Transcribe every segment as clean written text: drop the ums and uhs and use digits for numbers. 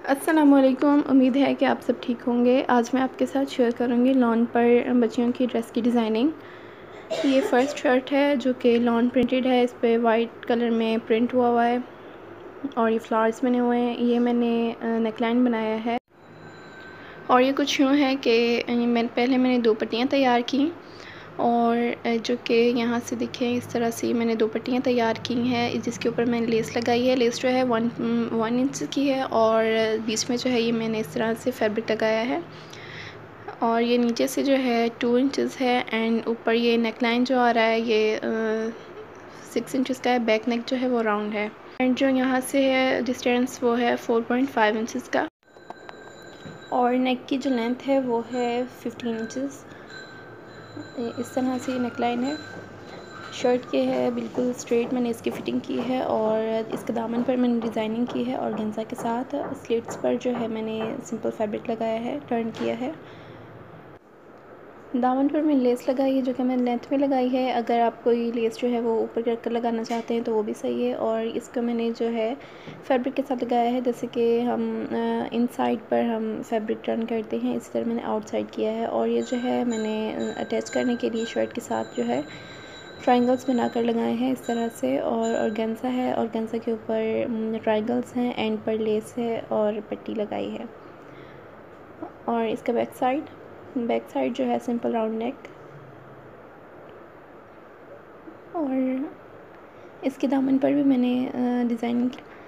अस्सलामुअलैकुम। उम्मीद है कि आप सब ठीक होंगे। आज मैं आपके साथ शेयर करूंगी लॉन पर बच्चियों की ड्रेस की डिज़ाइनिंग। ये फ़र्स्ट शर्ट है जो कि लॉन प्रिंटेड है। इस पर वाइट कलर में प्रिंट हुआ है और ये फ्लावर्स बने हुए हैं। ये मैंने नेकलाइन बनाया है और ये कुछ यूँ है कि मैंने 2 पट्टियाँ तैयार की और जो कि यहाँ से देखें इस तरह से मैंने 2 पट्टियाँ तैयार की हैं, जिसके ऊपर मैंने लेस लगाई है। लेस जो है 1 इंच की है और बीच में जो है ये मैंने इस तरह से फैब्रिक लगाया है और ये नीचे से जो है 2 इंचेस है एंड ऊपर ये नेकलाइन जो आ रहा है ये 6 इंचेस का है। बैक नेक जो है वो राउंड है एंड जो यहाँ से है डिस्टेंस वो है 4.5 इंचेस का और नेक की जो लेंथ है वो है 15 इंचेस। इस तरह से नेकलाइन है। शर्ट के है बिल्कुल स्ट्रेट मैंने इसकी फ़िटिंग की है और इसके दामन पर मैंने डिज़ाइनिंग की है और गेंजा के साथ स्लिट्स पर जो है मैंने सिंपल फैब्रिक लगाया है, टर्न किया है। दामन पर मैंने लेस लगाई है जो कि मैंने लेंथ में लगाई है। अगर आप कोई लेस जो है वो ऊपर कर कर लगाना चाहते हैं तो वो भी सही है। और इसको मैंने जो है फैब्रिक के साथ लगाया है, जैसे कि हम इन साइड पर हम फैब्रिक टर्न करते हैं, इसी तरह मैंने आउटसाइड किया है। और ये जो है मैंने अटैच करने के लिए शर्ट के साथ जो है ट्रायंगल्स बनाकर लगाए हैं इस तरह से। और ऑर्गेन्जा है, ऑर्गेन्जा के ऊपर ट्रायंगल्स हैं, एंड पर लेस है और पट्टी लगाई है। और इसका बैक साइड जो है सिंपल राउंड नेक और इसके दामन पर भी मैंने डिज़ाइनिंग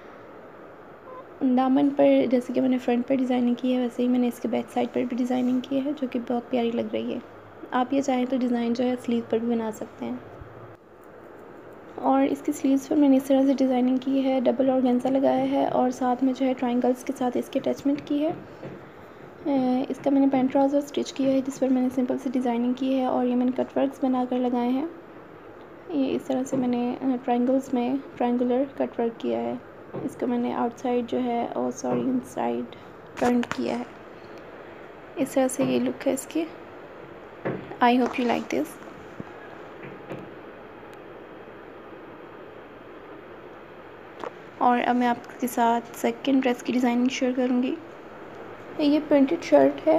दामन पर जैसे कि मैंने फ्रंट पर डिज़ाइनिंग की है वैसे ही मैंने इसके बैक साइड पर भी डिज़ाइनिंग की है जो कि बहुत प्यारी लग रही है। आप ये चाहें तो डिज़ाइन जो है स्लीव पर भी बना सकते हैं। और इसकी स्लीव्स पर मैंने इस तरह से डिज़ाइनिंग की है, डबल ऑर्गेन्जा लगाया है और साथ में जो है ट्रायंगल्स के साथ इसकी अटैचमेंट की है। इसका मैंने पैंट ट्राउज़र स्टिच किया है जिस पर मैंने सिंपल सी डिज़ाइनिंग की है और ये मैंने कट वर्क्स बनाकर लगाए हैं। ये इस तरह से मैंने ट्रायंगल्स में ट्रायंगुलर कट वर्क किया है। इसका मैंने आउटसाइड जो है इनसाइड टर्न किया है। इस तरह से ये लुक है इसकी। I hope you like this. और अब मैं आपके साथ सेकंड ड्रेस की डिज़ाइनिंग शेयर करूँगी। ये प्रिंटेड शर्ट है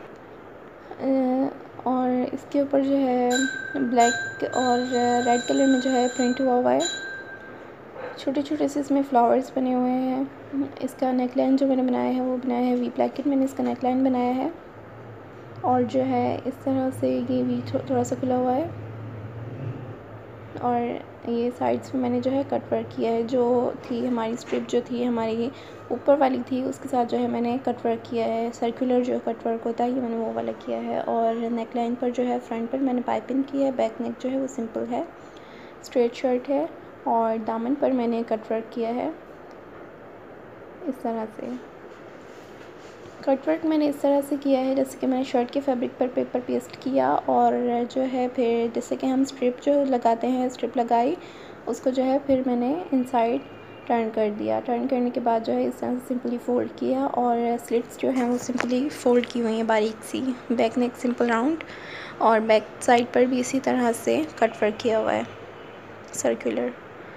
और इसके ऊपर जो है ब्लैक और रेड कलर में जो है प्रिंट हुआ है। छोटे छोटे से इसमें फ्लावर्स बने हुए हैं। इसका नेकलाइन जो मैंने बनाया है वो बनाया है वी ब्लैकेट मैंने इसका नेकलाइन बनाया है और जो है इस तरह से ये वी थोड़ा सा खुला हुआ है और ये साइड्स में मैंने जो है कट वर्क किया है। जो थी हमारी स्ट्रिप जो थी हमारी ऊपर वाली थी उसके साथ जो है मैंने कट वर्क किया है। सर्कुलर जो कट वर्क होता है ये मैंने वो वाला किया है। और नेक लाइन पर जो है फ्रंट पर मैंने पाइपिंग की है। बैक नेक जो है वो सिंपल है, स्ट्रेट शर्ट है और दामन पर मैंने कट वर्क किया है इस तरह से। कट वर्क मैंने इस तरह से किया है जैसे कि मैंने शर्ट के फैब्रिक पर पेपर पेस्ट किया और जो है फिर जैसे कि हम स्ट्रिप जो लगाते हैं स्ट्रिप लगाई उसको जो है फिर मैंने इनसाइड टर्न कर दिया। टर्न करने के बाद जो है इस तरह से सिंपली फ़ोल्ड किया और स्लिट्स जो हैं वो सिंपली फ़ोल्ड की हुई हैं बारीक सी। बैक नेक सिंपल राउंड और बैक साइड पर भी इसी तरह से कट वर्क किया हुआ है सर्कुलर।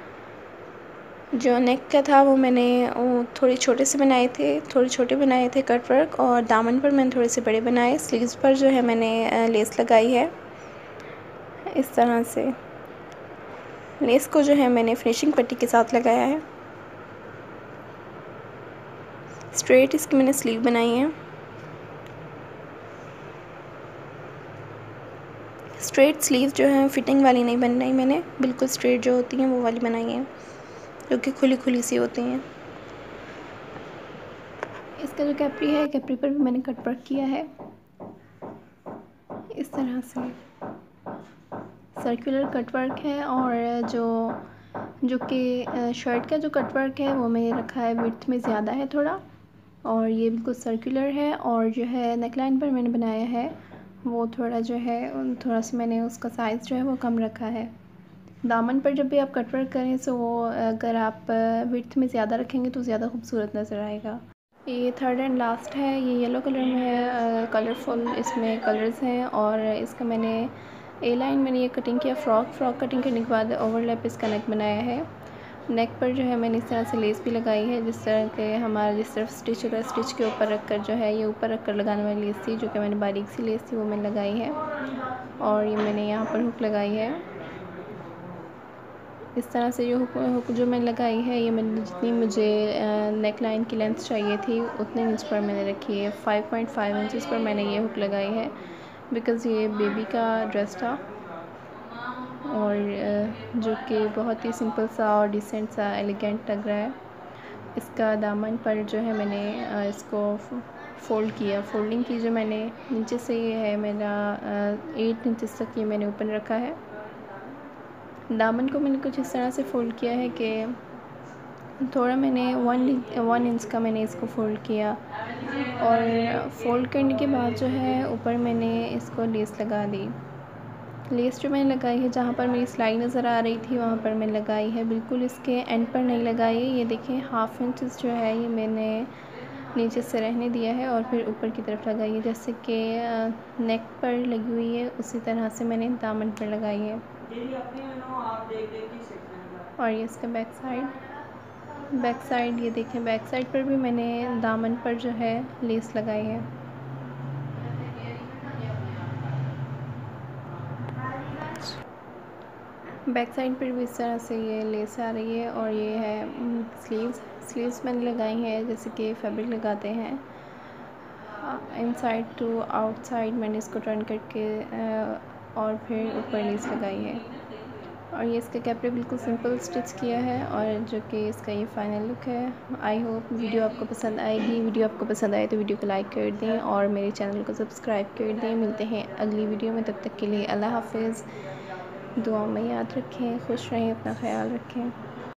जो नेक का था वो मैंने थोड़े छोटे से बनाए थे, थोड़े छोटे बनाए थे कट वर्क और दामन पर मैंने थोड़े से बड़े बनाए। स्लीव्स पर जो है मैंने लेस लगाई है इस तरह से। लेस को जो है मैंने फिनिशिंग पट्टी के साथ लगाया है। स्ट्रेट इसकी मैंने स्लीव बनाई है। स्ट्रेट स्लीव जो है फिटिंग वाली नहीं बनाई मैंने, बिल्कुल स्ट्रेट जो होती हैं वो वाली बनाई है जो कि खुली खुली सी होती हैं। इसका जो कैप्री है कैप्री पर भी मैंने कट वर्क किया है इस तरह से। सर्कुलर कट वर्क है और जो कि शर्ट का जो कट वर्क है वो मैंने रखा है विड्थ में ज़्यादा है थोड़ा और ये बिल्कुल सर्कुलर है। और जो है नेकलाइन पर मैंने बनाया है वो थोड़ा जो है थोड़ा सा मैंने उसका साइज़ जो है वो कम रखा है। दामन पर जब भी आप कट वर्क करें तो वो अगर आप विड्थ में ज़्यादा रखेंगे तो ज़्यादा खूबसूरत नज़र आएगा। ये थर्ड एंड लास्ट है। ये येलो कलर में है, कलरफुल इसमें कलर्स हैं और इसका मैंने लाइन मैंने ये कटिंग किया। फ्रॉक कटिंग करने के बाद ओवरलैप इसका नेक बनाया है नेक पर जो है मैंने इस तरह से लेस भी लगाई है, जिस तरह के हमारा जिस तरफ स्टिच होता है स्टिच के ऊपर रख कर जो है ये ऊपर रख कर लगाने वाली लेस थी, जो कि मैंने बारीक सी लेस थी वो मैंने लगाई है। और ये मैंने यहाँ पर हुक लगाई है। इस तरह से जो हुक जो मैंने लगाई है ये मैंने जितनी मुझे नेक लाइन की लेंथ चाहिए थी उतने इंच पर मैंने रखी है। 5.5 इंचज़ पर मैंने ये हुक लगाई है, बिकॉज़ ये बेबी का ड्रेस था और जो कि बहुत ही सिंपल सा और डिसेंट सा एलिगेंट लग रहा है। इसका दामन पर जो है मैंने इसको फ़ोल्ड किया। फ़ोल्डिंग की जो मैंने नीचे से ये है मेरा 8 इंचज़ तक ये मैंने ओपन रखा है। दामन को मैंने कुछ इस तरह से फ़ोल्ड किया है कि थोड़ा मैंने 1 इंच का मैंने इसको फ़ोल्ड किया और फ़ोल्ड करने के बाद जो है ऊपर मैंने इसको लेस लगा दी। लेस जो मैंने लगाई है जहाँ पर मेरी सिलाई नज़र आ रही थी वहाँ पर मैंने लगाई है, बिल्कुल इसके एंड पर नहीं लगाई है। ये देखें 1/2 इंच जो है ये मैंने नीचे से रहने दिया है और फिर ऊपर की तरफ लगाई है, जैसे कि नेक पर लगी हुई है उसी तरह से मैंने दामन पर लगाई है। और ये इसका बैक साइड ये देखें, बैक साइड पर भी मैंने दामन पर जो है लेस लगाई है। बैक साइड पर भी इस तरह से ये लेस आ रही है। और ये है स्लीव्स मैंने लगाई हैं जैसे कि फैब्रिक लगाते हैं, इनसाइड टू आउटसाइड मैंने इसको टर्न करके और फिर ऊपर लेस लगाई है। और ये इसका कैपरे बिल्कुल सिंपल स्टिच किया है और जो कि इसका ये फाइनल लुक है। आई होप वीडियो आपको पसंद आएगी। वीडियो आपको पसंद आए तो वीडियो को लाइक कर दें और मेरे चैनल को सब्सक्राइब कर दें। मिलते हैं अगली वीडियो में, तब तक के लिए अल्लाह हाफिज़। दुआ में याद रखें, खुश रहें, अपना ख्याल रखें।